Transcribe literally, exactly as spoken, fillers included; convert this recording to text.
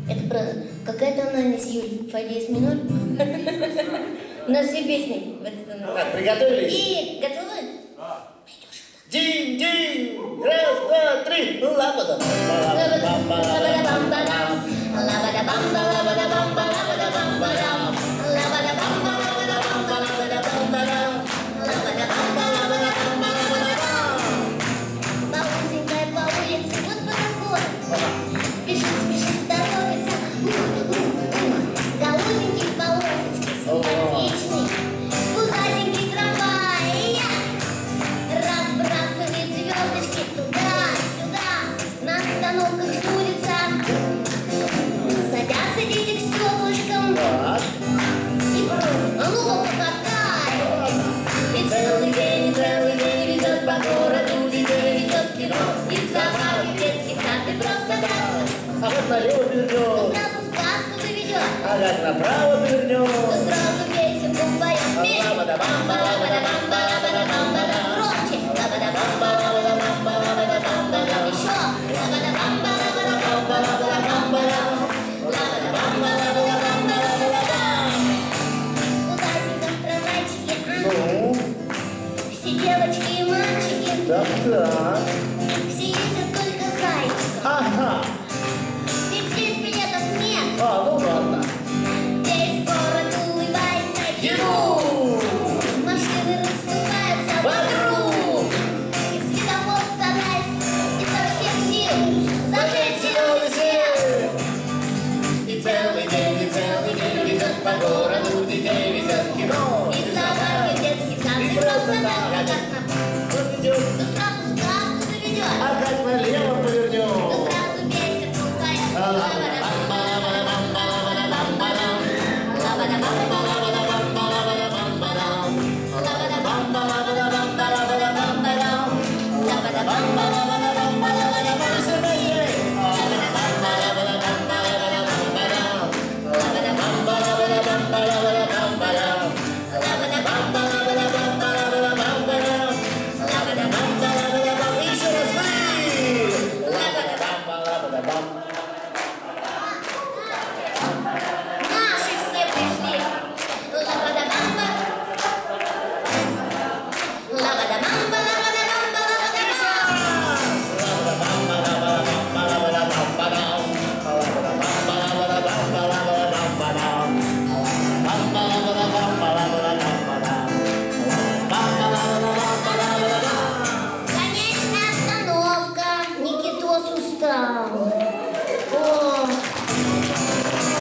Это правда. Какая-то тональность, Юль. Фа диез минор. У нас все песни в этой тональности. Так, приготовились? И готовы? Да. Динь-динь! Раз, два, три! Лабада! Лабада-бамба-дам. Лабада-бамба, лабада-бамба, лабада-бамба-дам. Лабада-бамба, лабада-бамба, лабада-бамба-дам. Лабада-бамба, лабада-бамба, лабада-бам. Полузенькая по улице, вот подоход. Спешит, спешит, торопится. Ух, ух, ух. Голубенький полосочки, симпатичный. Пузатенький трамвай. Разбрасывает звездочки туда-сюда. На остановках жмурится. Садятся дети к стеклышкам. Так. И просят, а ну-ка покатай. И целый день, и целый день ведет по городу, детей ведет в кино. И в зоопарк, и в детский сад, и просто так. А вот налево То повернем. сразу сказку заведет. А как направо То повернем. сразу песенку поет. Вместе. Лабада-бамба, Лабада-бамба, лабада-бамба-дам. Громче. Лабада-бамба, лабада-бамба, лабада-бамба-дам. Еще. Лабада-бамба, лабада-бамба, лабада-бамба-дам. Лабада-бамба, лабада-бамба, лабада-дам. У зайчиков трамвайчики, Ну, все девочки и мальчики, так-так. все ездят только зайчиком. Ага. Ведь здесь билетов нет. А, ну ладно. Весь город улыбается ему. Машины расступаются вокруг. И светофор старается изо всех сил зажечь зеленый свет. И целый день, и целый день везет по городу, детей везет в кино. И в зоопарке детский сад, и просто так, а как на Вот идет, то сразу сказку заведет. а как налево То повернем. сразу песенку поет. Лабада-бамба, лабада-бамба, лабада-бамба-дам. Лабада-бамба, лабада-бамба, лабада-бамба-дам. Лабада-бамба, лабада-бамба, лабада-бамба-дам. Лабада-бамба, лабада-бамба, лабада-бамба. Все вместе. Лабада-бамба, лабада-бамба, лабада-бамба-дам. Бамба, лабада-бамба, лабада-бамба-дам. Лабада-бамба, Лабада-бамба, лабада-бамба-дам. лабада-бамба. Лабада-бамба. Еще раз вы. Лабада-бамба, лабада-бам. Наши все пришли. Лабада-бамба. Лабада-бамба, лабада-бамба, лабада-бам. Лабада-бамба, лабада-бамба, лабада-бамба-дам. Лабада-бамба, лабада-бамба, лабада-бамба-дам. Лабада-бамба, лабада-бамба, лабада-бамба-дам. Лабада-бамба, лабада-бамба, лабада-бам. Конечная остановка. Никитос устал.